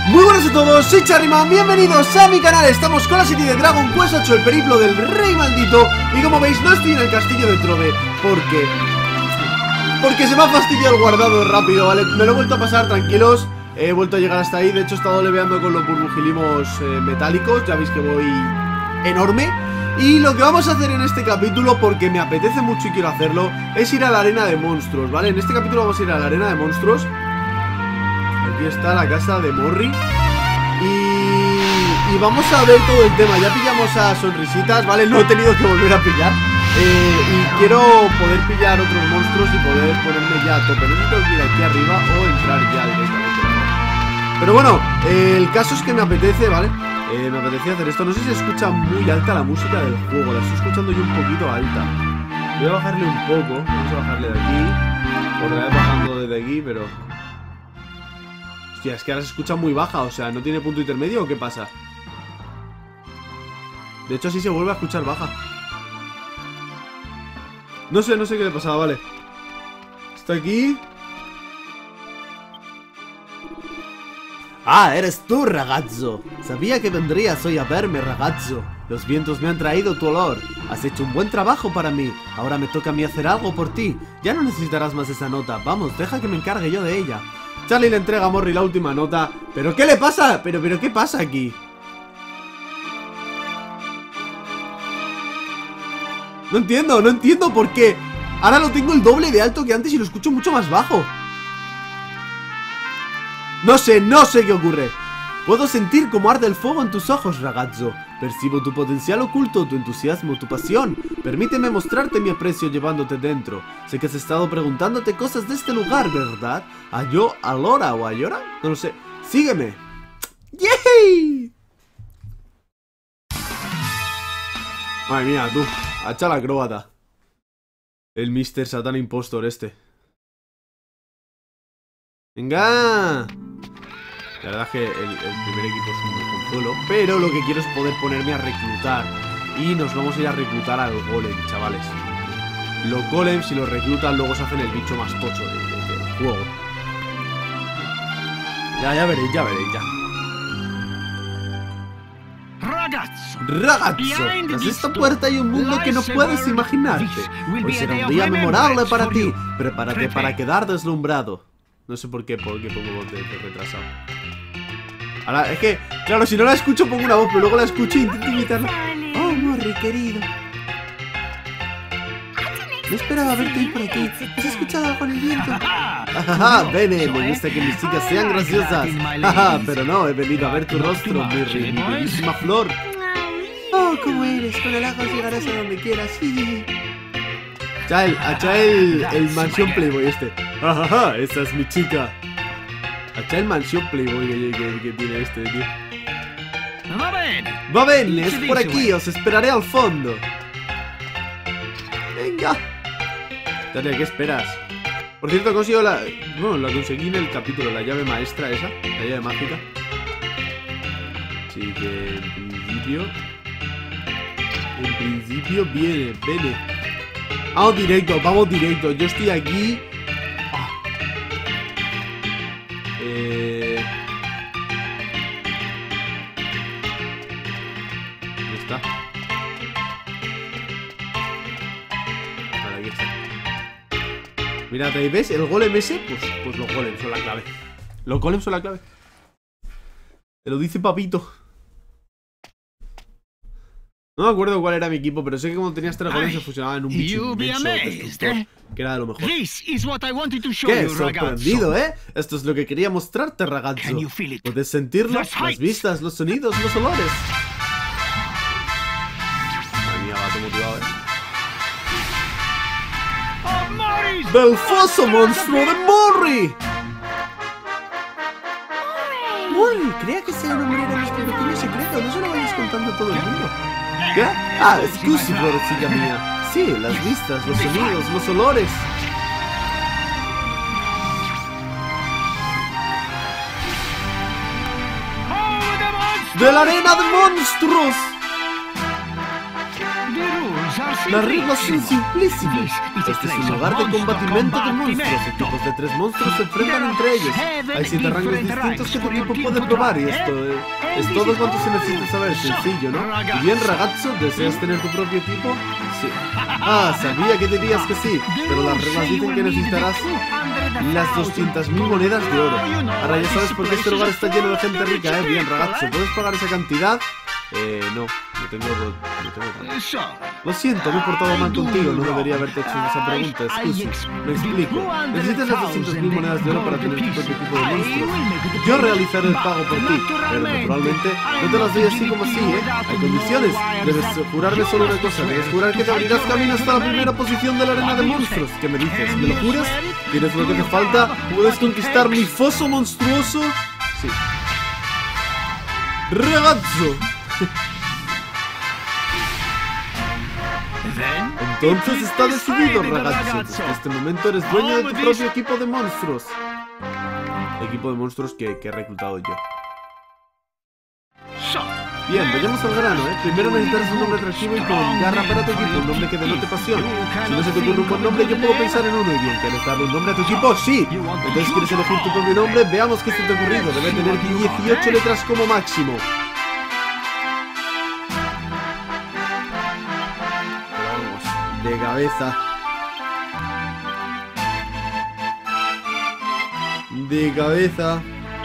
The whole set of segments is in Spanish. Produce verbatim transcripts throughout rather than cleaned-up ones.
Muy buenas a todos, soy Charryman, bienvenidos a mi canal. Estamos con la serie de Dragon Quest ocho, el periplo del rey maldito. Y como veis, no estoy en el castillo de Trove. ¿Por qué? Porque se me ha fastidiado el guardado rápido, ¿vale? Me lo he vuelto a pasar, tranquilos. He vuelto a llegar hasta ahí, de hecho he estado leveando con los burbujilimos eh, metálicos. Ya veis que voy enorme. Y lo que vamos a hacer en este capítulo, porque me apetece mucho y quiero hacerlo, es ir a la arena de monstruos, ¿vale? En este capítulo vamos a ir a la arena de monstruos. Aquí está la casa de Morri. Y, y vamos a ver todo el tema. Ya pillamos a Sonrisitas, ¿vale? No he tenido que volver a pillar. eh, Y quiero poder pillar otros monstruos y poder ponerme ya a tope. No sé si tengo que ir aquí arriba o entrar ya directamente, ¿no? Pero bueno, eh, el caso es que me apetece, ¿vale? Eh, me apetece hacer esto. No sé si se escucha muy alta la música del juego. La estoy escuchando yo un poquito alta. Voy a bajarle un poco. Vamos a bajarle de aquí. Por vez bajando desde aquí, pero... Hostia, es que ahora se escucha muy baja. O sea, ¿no tiene punto intermedio o qué pasa? De hecho, así se vuelve a escuchar baja. No sé, no sé qué le pasaba, vale. Está aquí. Ah, eres tú, ragazzo. Sabía que vendrías hoy a verme, ragazzo. Los vientos me han traído tu olor. Has hecho un buen trabajo para mí. Ahora me toca a mí hacer algo por ti. Ya no necesitarás más esa nota. Vamos, deja que me encargue yo de ella. Charlie le entrega a Morri la última nota. ¿Pero qué le pasa? ¿Pero, pero qué pasa aquí? No entiendo, no entiendo por qué. Ahora lo tengo el doble de alto que antes y lo escucho mucho más bajo. No sé, no sé qué ocurre. Puedo sentir cómo arde el fuego en tus ojos, ragazzo. Percibo tu potencial oculto, tu entusiasmo, tu pasión. Permíteme mostrarte mi aprecio llevándote dentro. Sé que has estado preguntándote cosas de este lugar, ¿verdad? ¿A yo, a Lora o a Yora? No lo sé. Sígueme. ¡Yay! Madre mía, tú. Hacha la acróbata. El mister Satan Impostor este. ¡Venga! La verdad es que el, el primer equipo es un consuelo, pero lo que quiero es poder ponerme a reclutar. Y nos vamos a ir a reclutar al golem, chavales. Los golems, si los reclutan, luego se hacen el bicho más tocho del de, de juego. Ya, ya veréis, ya veréis, ya. Ragazzo, Ragazzo, tras esta puerta hay un mundo que no puedes imaginarte. Hoy será un día memorable para ti. Prepárate para quedar deslumbrado. No sé por qué, por qué pongo voz de, de retrasado. Ahora, es que, claro, si no la escucho pongo una voz, pero luego la escucho e intento imitarla. Oh, Morri, querido. No esperaba verte ir por aquí. ¿Has escuchado algo en el viento? Jajaja, Bene, me gusta que mis chicas sean graciosas. Jaja, pero no, he venido a ver tu rostro, mi, mi bellísima flor. Oh, cómo eres, con el agua llegarás a donde quieras. Ya el, ya el, el mansión playboy este. Jajaja, esa es mi chica. Ya el mansión playboy que, que, que tiene este, tío. Va bien. Va bien, es por aquí, os esperaré al fondo. Venga. Dale, ¿qué esperas? Por cierto, consigo la... Bueno, la conseguí en el capítulo, la llave maestra esa. La llave mágica. Así que en principio... En principio viene, viene. Vamos directo, vamos directo. Yo estoy aquí. Ah. Eh... ¿Dónde está? Vale, aquí está. Mira, ¿te ves? El golem ese, pues, pues los golems son la clave. Los golems son la clave. Te lo dice papito. No me acuerdo cuál era mi equipo, pero sé que cuando tenías tres golems se fusionaban en un bicho inmenso destructor, que era de lo mejor. ¡Qué sorprendido, eh! Esto es lo que quería mostrarte, ragazzo. ¿Puedes sentirlo? Las vistas, los sonidos, los olores. Madre mía, va todo motivado, eh. ¡Del foso monstruo de Morri! Morri, creía que ese hombre era nuestro pequeño secreto. No se lo vayas contando a todo el mundo. ¿Qué? Ah, excusi, florecilla mía. Sí, las vistas, los sonidos, los olores. ¡De la arena de monstruos! Las reglas son simplísimas. Este es un lugar de combatimiento de monstruos. Equipos de tres monstruos se enfrentan entre ellos. Hay siete rangos distintos que tu equipo puede probar y esto eh, es todo cuanto se necesita saber. Sencillo, ¿no? Y bien, ragazzo, ¿deseas tener tu propio equipo? Sí. Ah, sabía que dirías que sí, pero las reglas dicen que necesitarás las doscientas mil monedas de oro. Ahora ya sabes por qué este lugar está lleno de gente rica, ¿eh? Bien, ragazzo, ¿puedes pagar esa cantidad? Eh, no, no tengo, no tengo tanto. Lo siento, me he portado mal contigo, no debería haberte hecho esa pregunta, excusi. Me explico, necesitas las doscientas mil monedas de oro para tener tu propio equipo de monstruos. Yo realizaré el pago por ti, pero naturalmente no te las doy así como así, ¿eh? Hay condiciones, debes jurarme solo una cosa, debes jurar que te abrirás camino hasta la primera posición de la arena de monstruos. ¿Qué me dices? ¿Me lo juras? ¿Tienes lo que te falta? ¿Puedes conquistar mi foso monstruoso? Sí. Ragazzo. Entonces está decidido, ragazzo. Desde este momento eres dueño de tu propio equipo de monstruos. Equipo de monstruos que, que he reclutado yo. Bien, vayamos al grano, ¿eh? Primero necesitarás un nombre atractivo y con garra para tu equipo, un nombre que denote pasión. Si no se te ocurre un buen nombre, yo puedo pensar en uno. Y bien, ¿quieres darle un nombre a tu equipo? ¡Sí! Entonces, ¿quieres elegir tu propio nombre? Veamos qué se te ha ocurrido. Debe tener dieciocho letras como máximo. De cabeza. De cabeza.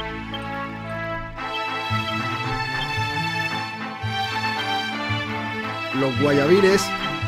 Los guayabines.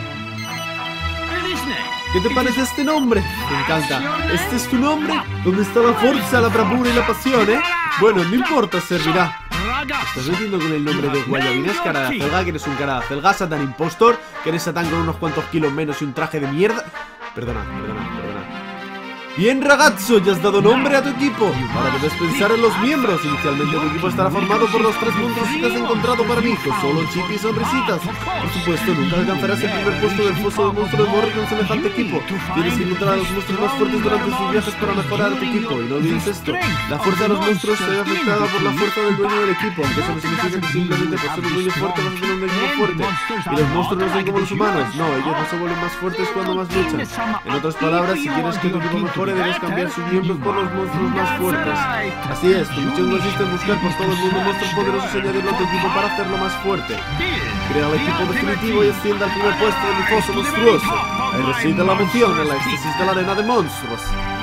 ¿Qué te parece este nombre? Me encanta. ¿Este es tu nombre? ¿Dónde está la fuerza, la bravura y la pasión, eh? Bueno, no importa, servirá. ¿Estás metiendo con el nombre de guayabines, cara de acelga? ¿Que eres un cara de acelga, Satán impostor? ¿Que eres Satán con unos cuantos kilos menos y un traje de mierda? Perdona, perdona, perdona. Bien, ragazzo, ya has dado nombre a tu equipo. Ahora debes pensar en los miembros. Inicialmente tu equipo estará formado por los tres monstruos que has encontrado para mí, solo Chippy y Sonrisitas. Por supuesto, nunca alcanzarás el primer puesto del foso de monstruos de Morri con semejante equipo. Tienes que encontrar a los monstruos más fuertes durante sus viajes para mejorar a tu equipo. Y no olvides esto, la fuerza de los monstruos se ve afectada por la fuerza del dueño del equipo, aunque eso no significa que simplemente por ser un dueño fuerte vas a tener un equipo fuerte. Y los monstruos no son como los humanos, no, ellos no se vuelven más fuertes cuando más luchan. En otras palabras, si quieres que tu equipo mejore, debes cambiar sus miembros por los monstruos más fuertes. Así es, tu misión consiste en buscar por todo el mundo monstruos poderosos y añadirlo a tu equipo para hacerlo más fuerte. Crea el equipo definitivo y ascienda al primer puesto de mi foso monstruoso. Ahí reside la emoción, el éxtasis de la arena de monstruos.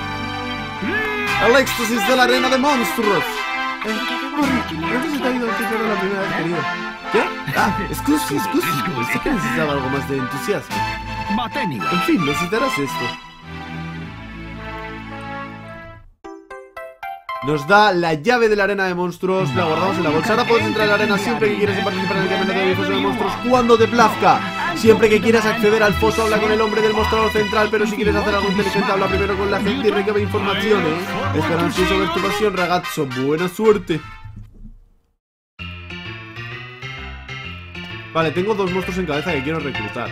El éxtasis de la arena de monstruos. Eh, Morri, ¿dónde se te ha ido el título de la primera vez, querido? ¿Qué? Ah, excusi, excusi. Pensé que necesitaba algo más de entusiasmo. En fin, necesitarás esto. Nos da la llave de la arena de monstruos. La guardamos en la bolsa. Ahora puedes entrar a la arena siempre que quieras participar en el campeonato de foso de monstruos cuando te plazca. Siempre que quieras acceder al foso, habla con el hombre del mostrador central. Pero si quieres hacer algo inteligente, habla primero con la gente y recaba información, ¿eh? Espera ansioso ver tu pasión, ragazzo. Buena suerte. Vale, tengo dos monstruos en cabeza que quiero reclutar.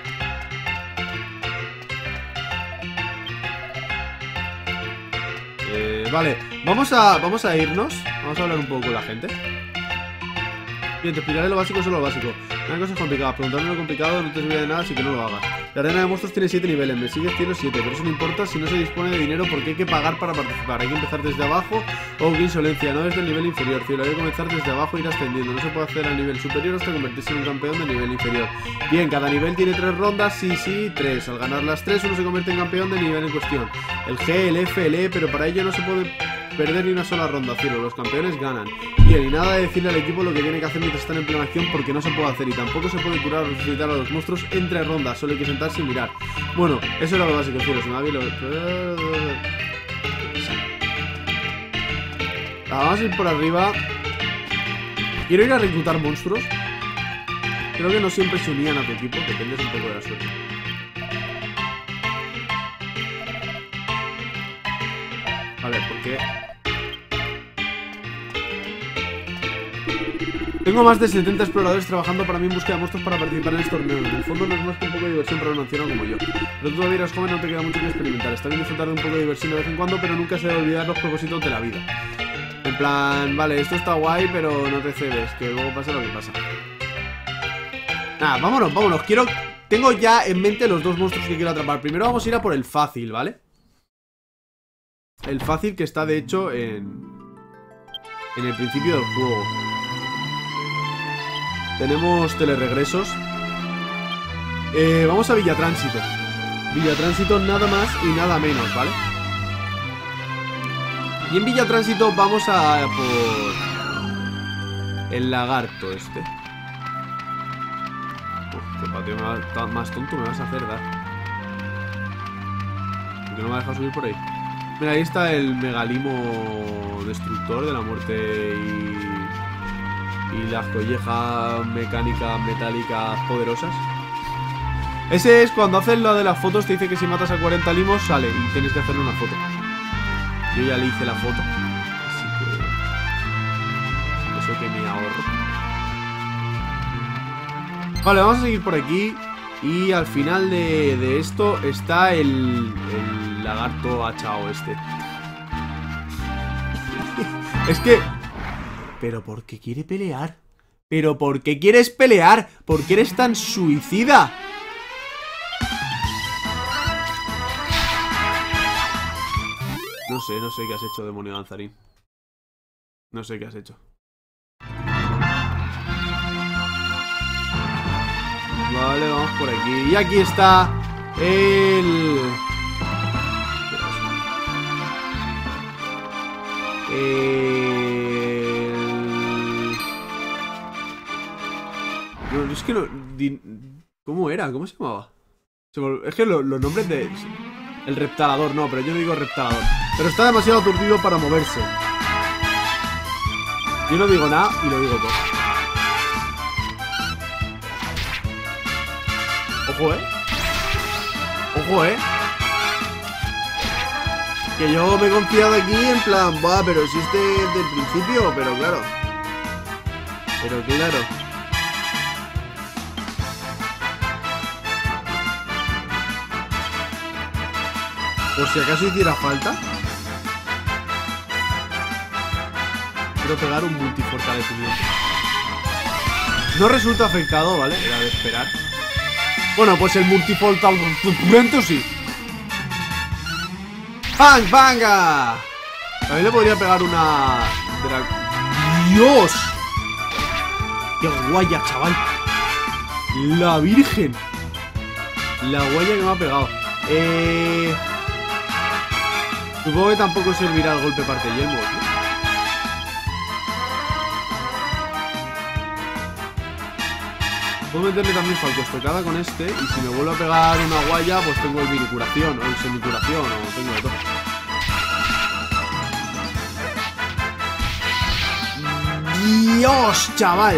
Eh, vale, vamos a, vamos a irnos. Vamos a hablar un poco con la gente. Bien, te explicaré lo básico, solo lo básico. No hay cosas complicadas, preguntarme lo complicado no te sirve de nada, así que no lo hagas. La arena de monstruos tiene siete niveles, me sigue cielo siete, pero eso no importa si no se dispone de dinero porque hay que pagar para participar. Hay que empezar desde abajo. Oh, qué insolencia, no desde el nivel inferior, cielo. Hay que comenzar desde abajo e ir ascendiendo. No se puede hacer al nivel superior hasta convertirse en un campeón de nivel inferior. Bien, cada nivel tiene tres rondas, sí, sí, tres. Al ganar las tres, uno se convierte en campeón del nivel en cuestión. El G, el F, el E, pero para ello no se puede perder ni una sola ronda, cielo. Los campeones ganan. Bien, y nada de decirle al equipo lo que tiene que hacer mientras están en plena acción porque no se puede hacer y tampoco se puede curar o resucitar a los monstruos entre rondas, solo hay que sentarse y mirar. Bueno, eso era lo básico, cielo. Se me va bien lo... Vamos a ir por arriba. Quiero ir a reclutar monstruos. Creo que no siempre se unían a tu equipo, dependes un poco de la suerte. A ver, ¿por qué? Tengo más de setenta exploradores trabajando para mí en búsqueda de monstruos para participar en este torneo. En el fondo no es más que un poco de diversión para un anciano como yo. Pero tú todavía eres joven, no te queda mucho que experimentar. Está bien disfrutar de un poco de diversión de vez en cuando, pero nunca se debe olvidar los propósitos de la vida. En plan, vale, esto está guay, pero no te cebes, que luego pasa lo que pasa. Nada, vámonos, vámonos. Quiero... tengo ya en mente los dos monstruos que quiero atrapar. Primero vamos a ir a por el fácil, ¿vale? El fácil que está de hecho en... en el principio del juego. Tenemos teleregresos. Eh, vamos a Villatránsito. Villatránsito nada más y nada menos, ¿vale? Y en Villatránsito vamos a por... el lagarto este. Uf, qué patio más, más tonto me vas a hacer dar. ¿Por qué no me dejas subir por ahí? Mira, ahí está el megalimo destructor de la muerte y... y las collejas mecánicas metálicas poderosas. Ese es cuando haces lo de las fotos, te dice que si matas a cuarenta limos sale y tienes que hacerle una foto. Yo ya le hice la foto, así que... eso que me ahorro. Vale, vamos a seguir por aquí. Y al final de, de esto está el, el lagarto hachao este. Es que... ¿pero por qué quiere pelear? ¿Pero por qué quieres pelear? ¿Por qué eres tan suicida? No sé, no sé qué has hecho, demonio danzarín. No sé qué has hecho. Vale, vamos por aquí. Y aquí está el... El... No, es que no... ¿Cómo era? ¿Cómo se llamaba? Es que los nombres de... El reptalador, no, pero yo no digo reptalador. Pero está demasiado aturdido para moverse. Yo no digo nada y lo digo todo. Ojo, eh. Ojo, eh. Que yo me he confiado aquí en plan, buah, pero si este del principio, pero claro. Pero claro. Por si acaso hiciera falta. Quiero pegar un multifortalecimiento. No resulta afectado, ¿vale? Era de esperar. Bueno, pues el multifortalecimiento sí. ¡Bang, banga! También le podría pegar una... ¡Dios! ¡Qué guaya, chaval! ¡La virgen! La guaya que me ha pegado. Eh... Supongo que tampoco servirá el golpe parte yelmo, ¿no? Puedo meterle también falcostocada con este. Y si me vuelvo a pegar una guaya, pues tengo el minicuración o el semicuración, o tengo de todo. ¡Dios, chaval!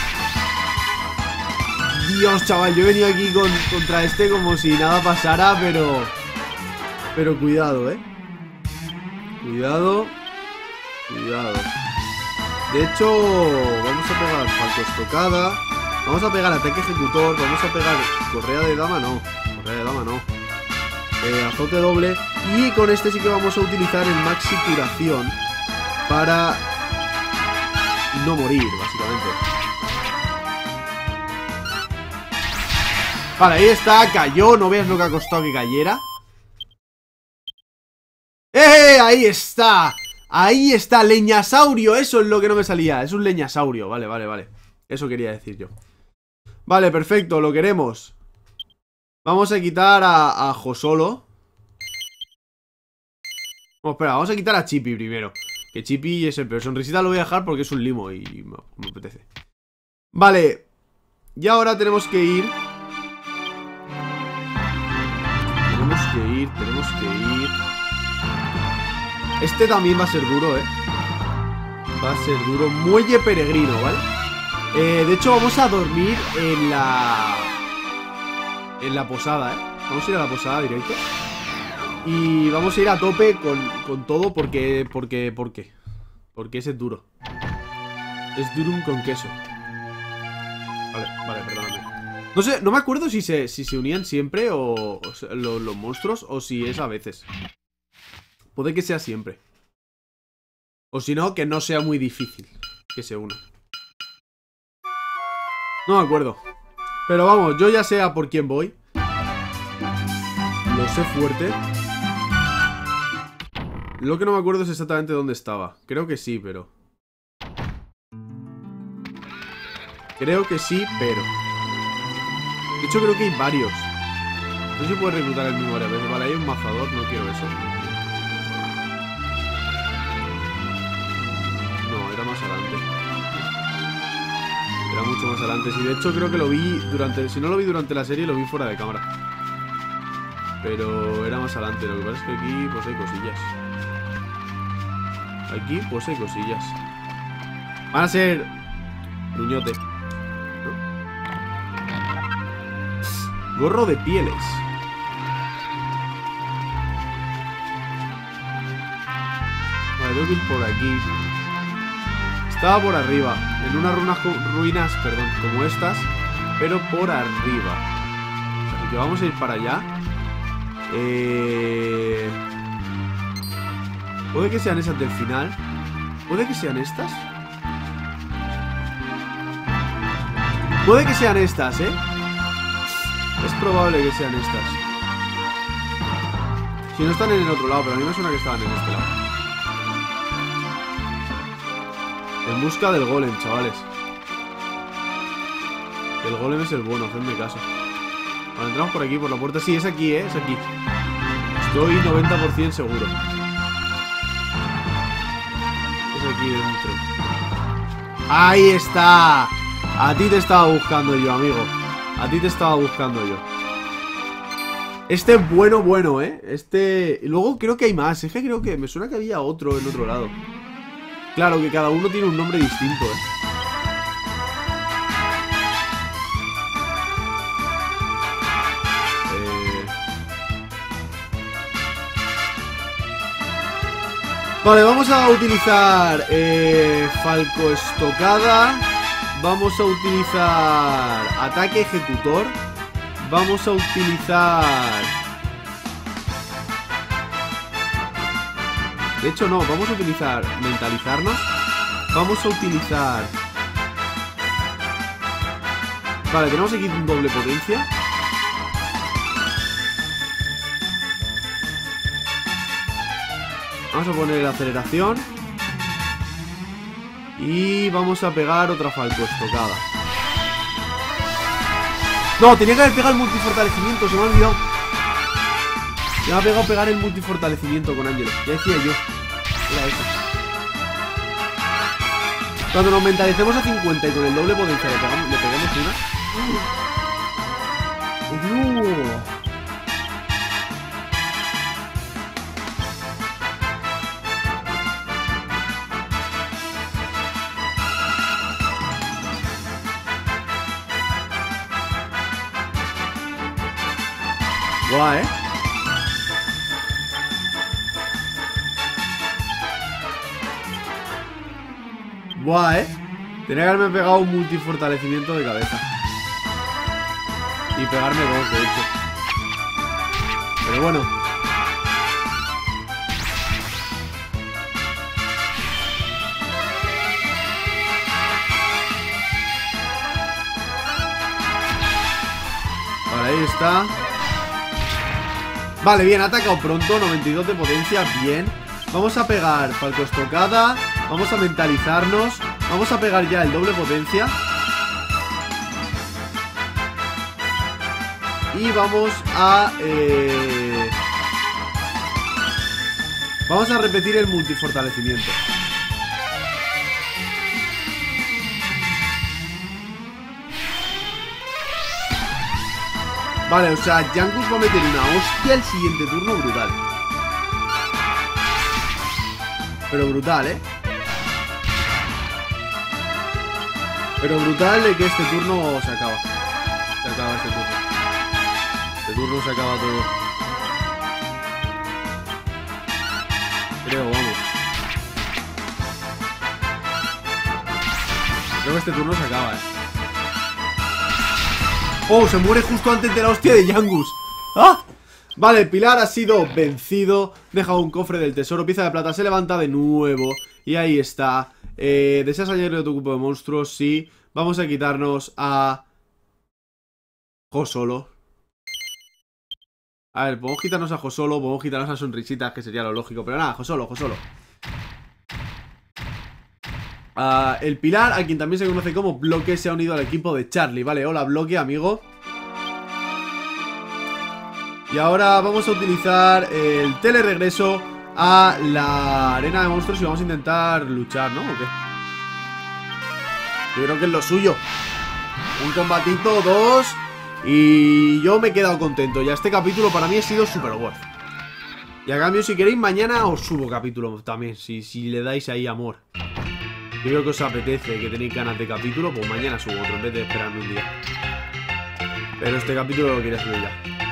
Dios, chaval, yo he venido aquí con, contra este como si nada pasara, pero... Pero cuidado, ¿eh? Cuidado. Cuidado. De hecho, vamos a pegar falcostocada. Vamos a pegar ataque ejecutor. Vamos a pegar correa de dama, no. Correa de dama, no. Eh, azote doble. Y con este sí que vamos a utilizar el maxi curación para no morir, básicamente. Vale, ahí está, cayó. No veas lo que ha costado que cayera. ¡Eh! Ahí está. Ahí está, leñasaurio. Eso es lo que no me salía. Es un leñasaurio. Vale, vale, vale. Eso quería decir yo. Vale, perfecto, lo queremos. Vamos a quitar a, a Josolo. Oh, espera, vamos a quitar a Chippy primero. Que Chippy es el peor. Sonrisita lo voy a dejar porque es un limo y me, me apetece. Vale. Y ahora tenemos que ir. Tenemos que ir, tenemos que ir. Este también va a ser duro, eh. Va a ser duro. Muelle peregrino, ¿vale? Eh, de hecho vamos a dormir en la... En la posada, eh. Vamos a ir a la posada directo. Y vamos a ir a tope con, con todo porque... Porque... ¿Por qué? Porque ese es duro. Es durum con queso. Vale, vale, perdóname. No sé, no me acuerdo si se, si se unían siempre o, o sea, lo, los monstruos o si es a veces. Puede que sea siempre. O si no, que no sea muy difícil que se unan. No me acuerdo. Pero vamos, yo ya sé a por quién voy. Lo sé fuerte. Lo que no me acuerdo es exactamente dónde estaba. Creo que sí, pero... Creo que sí, pero... De hecho, creo que hay varios. No sé si puedes reclutar el mismo varias veces. Vale, hay un mazador, no quiero eso. No, era más adelante. Era mucho más adelante. Sí, de hecho creo que lo vi durante... Si no lo vi durante la serie, lo vi fuera de cámara. Pero era más adelante. Lo que pasa es que aquí pues hay cosillas. Aquí pues hay cosillas. Van a ser... Niñote, ¿no? Gorro de pieles. Vale, tengo que ir por aquí. Estaba por arriba, en unas ruinas, ruinas, perdón, como estas, pero por arriba. Así que vamos a ir para allá. Eh... Puede que sean esas del final. Puede que sean estas. Puede que sean estas, ¿eh? Es probable que sean estas. Si no están en el otro lado, pero a mí me suena que estaban en este lado. En busca del golem, chavales. El golem es el bueno, hacedme caso. Vale, entramos por aquí, por la puerta. Sí, es aquí, ¿eh? Es aquí. Estoy noventa por ciento seguro. Es aquí dentro. ¡Ahí está! A ti te estaba buscando yo, amigo. A ti te estaba buscando yo. Este es bueno, bueno, ¿eh? Este... Y luego creo que hay más. Es que creo que... Me suena que había otro en otro lado. Claro, que cada uno tiene un nombre distinto, ¿eh? eh... Vale, vamos a utilizar eh, Falco Estocada. Vamos a utilizar Ataque Ejecutor. Vamos a utilizar... De hecho no, vamos a utilizar Mentalizarnos. Vamos a utilizar... Vale, tenemos aquí un doble potencia. Vamos a poner aceleración. Y vamos a pegar otra Falco Estocada. No, tenía que haber pegado el multifortalecimiento, se me ha olvidado. Ya me ha pegado pegar el multifortalecimiento con Ángelo. Ya decía yo. Era eso. Cuando nos mentalicemos a cincuenta y con el doble potencia le pegamos, le pegamos una. Uh. Guau, eh. Buah, eh. Tenía que haberme pegado un multifortalecimiento de cabeza. Y pegarme dos, de hecho. Pero bueno. Vale, ahí está. Vale, bien, ha atacado pronto. noventa y dos de potencia, bien. Vamos a pegar Falco Estocada. Vamos a mentalizarnos. Vamos a pegar ya el doble potencia. Y vamos a... Eh... Vamos a repetir el multifortalecimiento. Vale, o sea, Jangus va a meter una hostia el siguiente turno brutal. Pero brutal, ¿eh? Pero brutal de que este turno se acaba. Se acaba este turno. Este turno se acaba todo. Creo, vamos. Creo que este turno se acaba, ¿eh? ¡Oh! Se muere justo antes de la hostia de Jangus. ¡Ah! Vale, el pilar ha sido vencido. Deja un cofre del tesoro. Pieza de plata se levanta de nuevo. Y ahí está. Eh, ¿Deseas añadirle a tu grupo de monstruos? Sí. Vamos a quitarnos a Jo solo. A ver, podemos quitarnos a Jo solo, podemos quitarnos a Sonrisitas, que sería lo lógico. Pero nada, Jo solo, Jo solo. Uh, el Pilar, a quien también se conoce como Bloque, se ha unido al equipo de Charlie. Vale, hola Bloque, amigo. Y ahora vamos a utilizar el teleregreso a la arena de monstruos y vamos a intentar luchar, ¿no? ¿O qué? Yo creo que es lo suyo. Un combatito, dos. Y yo me he quedado contento. Ya este capítulo para mí ha sido super worth. Y a cambio, si queréis, mañana os subo capítulo también. Si, si le dais ahí amor. Yo creo que os apetece, que tenéis ganas de capítulo, pues mañana subo otro en vez de esperarme un día. Pero este capítulo lo quería subir ya.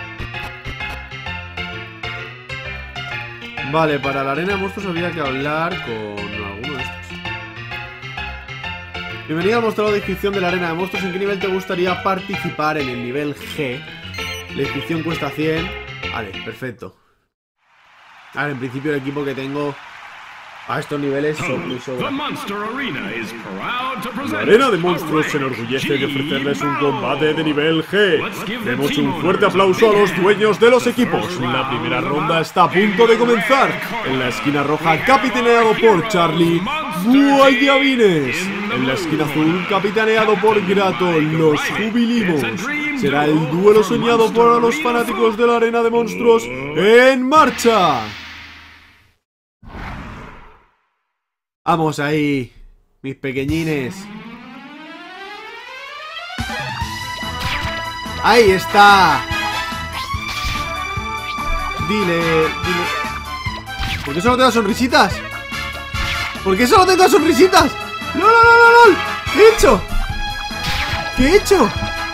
Vale, para la arena de monstruos habría que hablar con alguno de estos. Bienvenido al mostrado de inscripción de la arena de monstruos. ¿En qué nivel te gustaría participar? En el nivel G. La inscripción cuesta cien. Vale, perfecto. A ver, en principio el equipo que tengo a estos niveles son muy sobra. La arena de monstruos se enorgullece de ofrecerles un combate de nivel G. Demos un fuerte aplauso a los dueños de los equipos. La primera ronda está a punto de comenzar. En la esquina roja, capitaneado por Charlie, Guayabines. En la esquina azul, capitaneado por Grato, los Jubilimos. Será el duelo soñado por los fanáticos de la arena de monstruos. ¡En marcha! Vamos ahí, mis pequeñines. Ahí está. Dile, dile. ¿Por qué solo tengo sonrisitas? ¿Por qué solo tengo sonrisitas? ¡Lol, lol, lol, lol! ¿Qué he hecho? ¿Qué he hecho?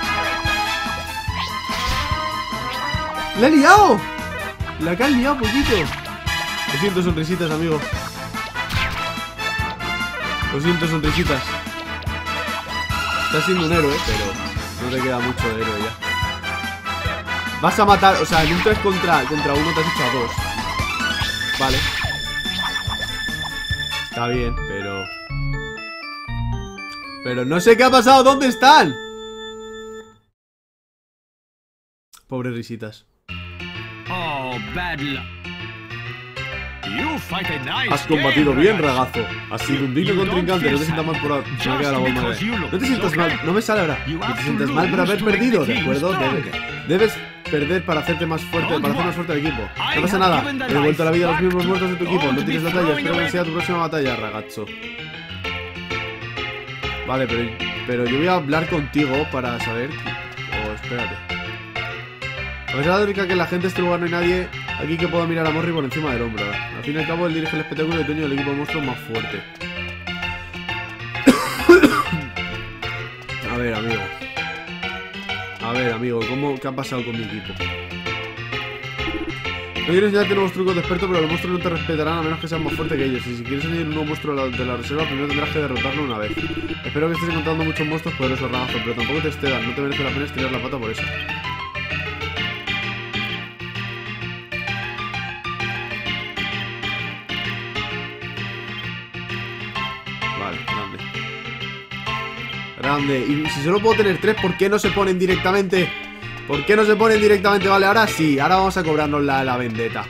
¡La he liado! La que han liado un poquito. Lo siento, sonrisitas, amigo. Lo siento, sonrisitas. Estás siendo un héroe, pero no te queda mucho de héroe ya. Vas a matar, o sea, en un tres contra, contra uno te has hecho a dos. Vale. Está bien, pero... Pero no sé qué ha pasado, ¿dónde están? Pobres risitas. Oh, bad luck. You fight a nice Has combatido game, bien, ragazzo. ragazo. Has sido un digno contrincante. No te sientas mal por... Se me queda la voz mal. No te sientas mal, no me sale ahora. No te sientas mal por haber perdido, ¿de acuerdo? Debes, debes perder para hacerte más fuerte, para hacer más fuerte al equipo. No pasa nada, he devuelto la vida a los miembros muertos de tu equipo. No tienes la talla, espero que sea tu próxima batalla, ragazzo. Vale, pero, pero yo voy a hablar contigo para saber... Oh, espérate. A pesar de que la gente de este lugar no hay nadie, aquí que puedo mirar a Morri por encima del hombro. Al fin y al cabo, él dirige el espectáculo y el dueño del equipo de monstruos más fuerte. A ver, amigo. A ver, amigo, ¿cómo, ¿qué ha pasado con mi equipo? No quiero enseñarte nuevos trucos de experto, pero los monstruos no te respetarán a menos que sean más fuertes que ellos. Y si quieres añadir un nuevo monstruo de la, de la reserva, primero tendrás que derrotarlo una vez. Espero que estés encontrando muchos monstruos poderosos, ragazo, pero tampoco te excedas, no te merece la pena estirar la pata por eso. Grande. Y si solo puedo tener tres, ¿por qué no se ponen directamente? ¿Por qué no se ponen directamente? Vale, ahora sí. Ahora vamos a cobrarnos la, la vendetta.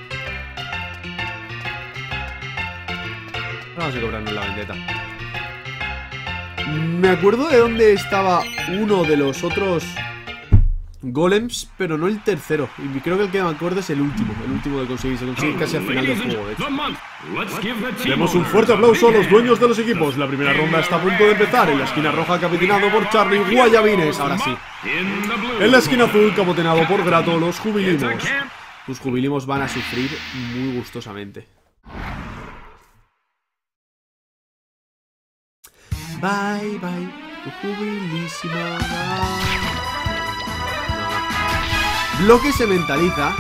Ahora vamos a cobrarnos la vendetta. Me acuerdo de dónde estaba uno de los otros golems, pero no el tercero. Y creo que el que me acuerdo es el último. El último de conseguir. Se consigue casi al final del juego, de hecho. Demos un fuerte aplauso a los dueños de los equipos. La primera ronda está a punto de empezar. En la esquina roja, capitaneado por Charlie, Guayabines. Ahora sí. En la esquina azul, capitaneado por Grato, los Jubilimos. Tus Jubilimos van a sufrir muy gustosamente. Bye, bye, tu jubilísima. Bloque se mentaliza.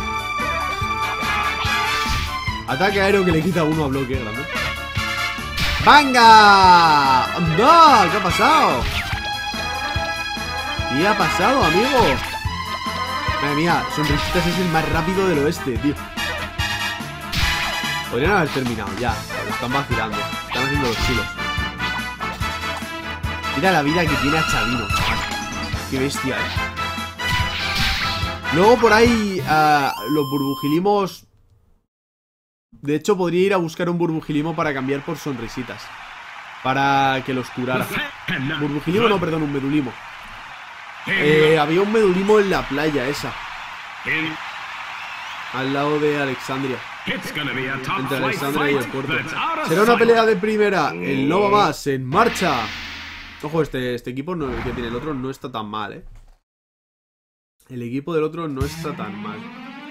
Ataque aéreo que le quita uno a Bloque grande. ¡Venga! ¡No! ¿Qué ha pasado? ¿Qué ha pasado, amigo? Madre mía, Sonrisitas es el más rápido del oeste, tío. Podrían haber terminado ya. Lo están vacilando. Están haciendo los chilos. Mira la vida que tiene a Chavino, chaval. Qué bestia, eh. Luego por ahí uh, los burbujilimos. De hecho podría ir a buscar un burbujilimo para cambiar por sonrisitas, para que los curara. Burbujilimo no, perdón, un medulimo. eh, Había un medulimo en la playa esa, al lado de Alexandria, entre Alexandria y el puerto. Será una pelea de primera. El no va más, en marcha. Ojo, este, este equipo no, que tiene el otro no está tan mal, eh. El equipo del otro no está tan mal.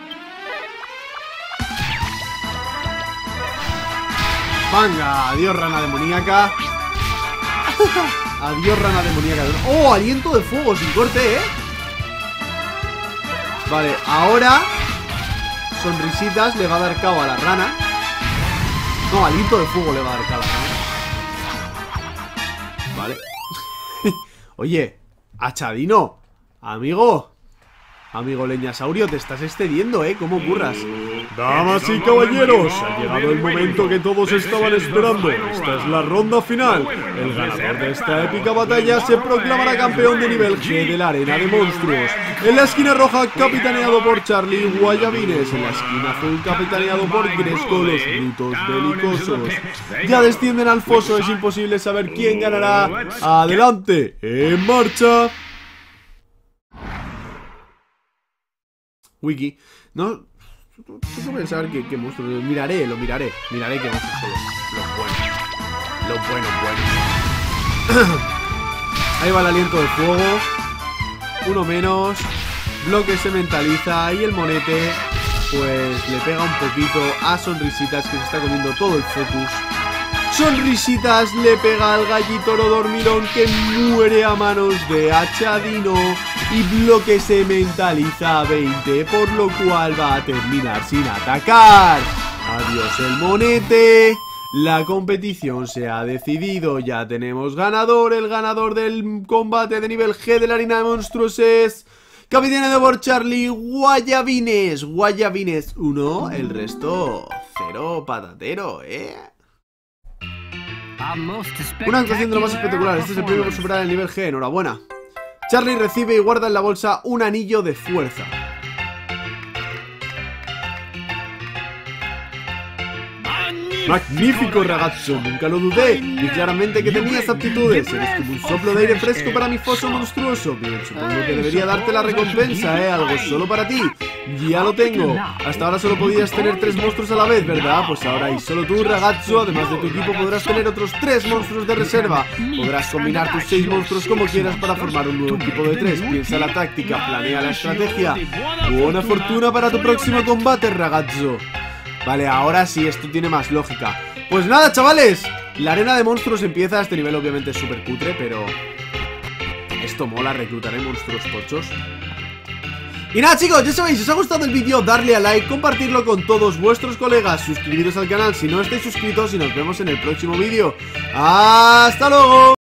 Venga, adiós rana demoníaca. Adiós rana demoníaca. Oh, aliento de fuego sin corte, eh. Vale, ahora sonrisitas le va a dar cabo a la rana. No, aliento de fuego le va a dar cabo a la rana. Vale. Oye, Achadino, amigo. Amigo leñasaurio, te estás excediendo, ¿eh? ¿Cómo curras? Damas y caballeros, ha llegado el momento que todos estaban esperando. Esta es la ronda final. El ganador de esta épica batalla se proclamará campeón de nivel G de la arena de monstruos. En la esquina roja, capitaneado por Charlie Guayabines. En la esquina azul, capitaneado por Gresco, los brutos belicosos. Ya descienden al foso, es imposible saber quién ganará. Adelante, en marcha. Wiki. No. Tengo que pensar qué, qué monstruos. Miraré, lo miraré. Miraré qué monstruos son los, los buenos. Los buenos, buenos. Ahí va el aliento de fuego. Uno menos. Bloque se mentaliza. Y el monete, pues le pega un poquito a Sonrisitas, que se está comiendo todo el focus. Sonrisitas le pega al gallito dormilón, que muere a manos de Achadino. Y Bloque se mentaliza a veinte, por lo cual va a terminar sin atacar. Adiós el monete. La competición se ha decidido. Ya tenemos ganador. El ganador del combate de nivel G de la arena de monstruos es capitaneado por Charlie Guayabines. Guayabines uno, el resto cero patatero, eh. Una actuación de lo más espectacular. Este es el premio por superar el nivel G. Enhorabuena. Charlie recibe y guarda en la bolsa un anillo de fuerza. Magnífico, ragazzo, nunca lo dudé. Vi claramente que tenías aptitudes. Eres como un soplo de aire fresco para mi foso monstruoso. Bien, supongo que debería darte la recompensa, eh. Algo solo para ti. Ya lo tengo. Hasta ahora solo podías tener tres monstruos a la vez, ¿verdad? Pues ahora hay solo tú, ragazzo. Además de tu equipo podrás tener otros tres monstruos de reserva. Podrás combinar tus seis monstruos como quieras para formar un nuevo equipo de tres. Piensa la táctica, planea la estrategia. Buena fortuna para tu próximo combate, ragazzo. Vale, ahora sí, esto tiene más lógica. Pues nada, chavales, la arena de monstruos empieza. Este nivel obviamente es súper cutre, pero esto mola, reclutaré monstruos tochos. Y nada, chicos, ya sabéis, si os ha gustado el vídeo, darle a like, compartirlo con todos vuestros colegas, suscribiros al canal si no estáis suscritos y nos vemos en el próximo vídeo. ¡Hasta luego!